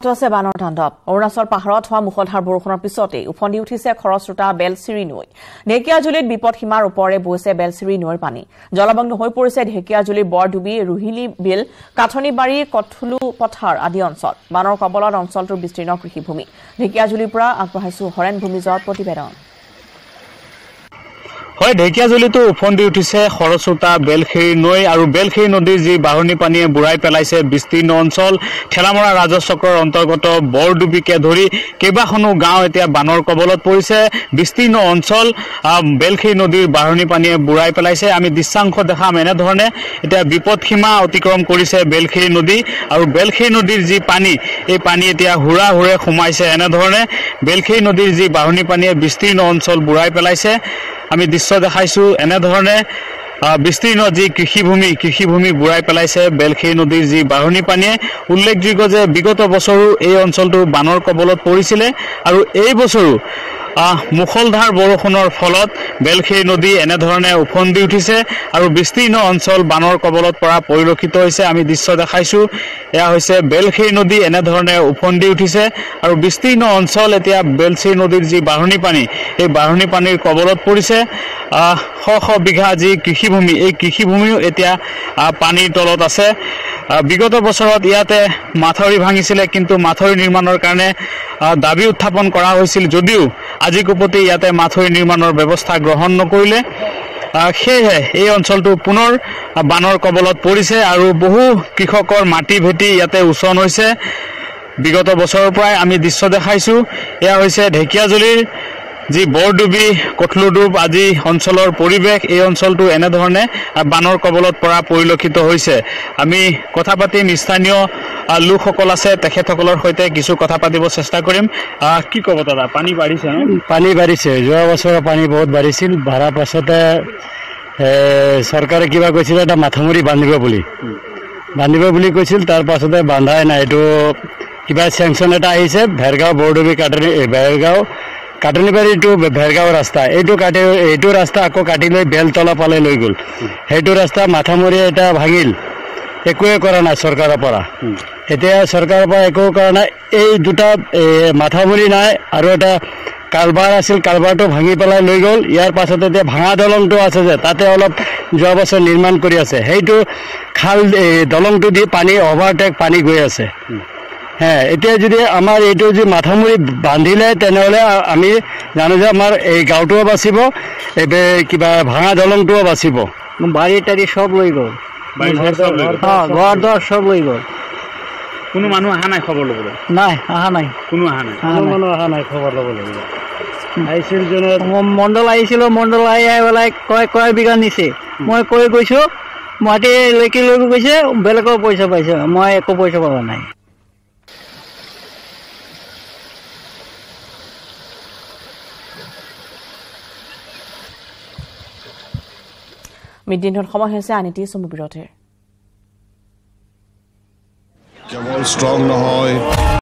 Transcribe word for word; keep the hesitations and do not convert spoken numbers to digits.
আছে বানৰ তাণ্ডৱ অৰুণাচল পাহাৰত হোৱা মুখলধাৰ বৰষুণৰ পিছতে উফন্দি উঠিছে খৰস্ৰোতা বেলচিৰি নৈ ঢেকিয়াজুলিত বিপদসীমাৰ ওপৰে বৈছে বেলচিৰি নৈৰ পানী জলমগ্ন হৈ পৰিছে ঢেকিয়াজুলিৰ বৰডুবি ৰুহিলি বিল কাঠনিবাৰী কঠলু পথাৰ আদি অঞ্চল বানৰ কবলত অঞ্চলটোৰ বিস্তীৰ্ণ কৃষিভূমি ঢেকিয়াজুলিৰ পৰা আগবঢ়াইছো হৰেণ ভূমিজৰ প্ৰতিবেদন হয় ঢেকিয়াজুলিতো উফন্দি উঠিছে খৰস্ৰোতা বেলখেৰী নৈ আৰু বেলখেৰী নদীৰ যি বাঢ়নী পানীয়ে বুঢ়াই পেলাইছে বিস্তীৰ্ণ অঞ্চল ঠেলামৰা ৰাজচক্ৰৰ অন্তৰ্গত বৰডুবিকে ধৰি কেইবাখনো গাঁও এতিয়া বানৰ কবলত পৰিছে বিস্তীৰ্ণ অঞ্চল বেলখেৰী নদীৰ বাঢ়নী পানীয়ে বুঢ়াই পেলাইছে আমি দৃশ্যাংশ দেখাম এনেধৰণে এতিয়া বিপদসীমা অতিক্ৰম কৰিছে বেলখেৰী নদী আৰু বেলখেৰী নদীৰ যি পানী এই পানী এতিয়া হুৰা হুৰে সোমাইছে এনেধৰণে বেলখেৰী নদীৰ যি বাঢ়নী পানীয়ে বিস্তীৰ্ণ অঞ্চল বুঢ়াই পেলাইছে আমি দৃশ্য দেখাইছো এনেধৰণে বিস্তীৰ্ণ যি কৃষিভূমি কৃষিভূমি বুঢ়াই পেলাইছে বেলখেৰী নদীৰ যি বাঢ়নী পানীয়ে উল্লেখযোগ্য যে বিগত বছৰো এই অঞ্চলটো বানৰ কবলত পৰিছিলে আৰু এই বছৰো মুখলধাৰ বৰষুণৰ ফলত বেলখেৰী নদী এনেধৰণে উফন্দি উঠিছে আৰু বিস্তীৰ্ণ অঞ্চল বানৰ কবলত পৰা পৰিলক্ষিত হৈছে আমি দৃশ্য দেখাইছো এয়া হৈছে বেলখেৰী নদী এনেধৰণে উফন্দি উঠিছে আৰু বিস্তীৰ্ণ অঞ্চল এতিয়া বেলখেৰী নদীৰ যি বাঢ়নী পানী এই বাঢ়নী পানীৰ কবলত পৰিছে শ শ বিঘা যি কৃষিভূমি এই কৃষিভূমিও এতিয়া পানীৰ তলত আছে বিগত বছৰত ইয়াতে মাথাউৰি ভাঙিছিলে কিন্তু মাথাউৰি নিৰ্মাণৰ কাৰণে দাবী উত্থাপন কৰা হৈছিল যদিও আজি কোপতি ইয়াতে মাথাউৰি নিৰ্মাণৰ ব্যৱস্থা গ্ৰহণ নকৰিলে সেয়েহে এই অঞ্চলটো পুনৰ বানৰ কবলত পৰিছে আৰু বহু কৃষকৰ মাটি ভেটি ইয়াতে উচন হৈছে বিগত বছৰৰ পৰাই আমি দৃশ্য দেখাইছো এয়া হৈছে ঢেকিয়াজুলিৰ যি বৰডুবি কঠলুডুব আদি অঞ্চলৰ পৰিৱেশ এই অঞ্চলটো এনেধৰণে বানৰ কবলত পৰা পৰিলক্ষিত হৈছে আমি কথা পাতিম স্থানীয় লোকসকল আছে তেখেতসকলৰ সৈতে কিছু কথা পাতিব চেষ্টা কৰিম কি ক'ব দাদা পানী বাঢ়িছে পানী বাঢ়িছে যোৱা বছৰৰ পানী বহুত বাঢ়িছিল বাঢ়াৰ পাছতে চৰকাৰে কিবা কৈছিল এটা মাথাউৰি বান্ধিব বুলি বান্ধিব বুলি কৈছিল তাৰ পাছতে বান্ধাই নাই এইটো কিবা চেংচন এটা আহিছে ভেৰগাঁও বৰডুবি কাটনি ভেৰগাঁও কাটনিবাৰী টু ভেৰগাঁও ৰাস্তা এইটো কাটি এইটো ৰাস্তা আকৌ কাটি লৈ বেলতলা পালে লৈ গ'ল সেইটো ৰাস্তা মাথামুৰি এটা ভাঙিল একোৱে কৰা নাই চৰকাৰৰ পৰা এতিয়া চৰকাৰৰ পৰা একো কৰা নাই এই দুটা মাথামুৰি নাই আৰু এটা কালভাৰ আছিল কালভাৰটো ভাঙি পেলাই লৈ গ'ল ইয়াৰ পাছতে এতিয়া ভাঙা দলংটো আছে যে তাতে অলপ যোৱা বছৰ নিৰ্মাণ কৰি আছে সেইটো খাল দলংটো দি পানী অভাৰটেক পানী গৈ আছে হ্যাঁ এতিয়া যদি আমাৰ এইটো যে মাথামুৰি বান্ধিলে তেনেহ'লে আমি জানো যে আমাৰ এই গাঁওটোও বাচিব কিবা ভাঙা দলংটোও বাচিব বাৰী টাৰী চব লৈ গ'ল ঘৰ দৰ চব লৈ গ'ল কোনো মানুহ অহা নাই খবৰ ল'বলৈ নাই অহা নাই কোনো অহা নাই কোনো মানুহ অহা নাই খবৰ ল'বলৈ আহিছিল যোনে মণ্ডল আহিছিল মণ্ডল আহি আহি পেলাই কয় কয় বিঘা নিছে মই কৈ গৈছোঁ মাটি লৈকে লৈ গৈছে বেলেগৰ পইচা পাইছে মই একো পইচা পোৱা নাই মিডিনৰ সময় হৈছে আনিতি চমু বিৰতিৰ কেৱল ষ্ট্ৰং নহয়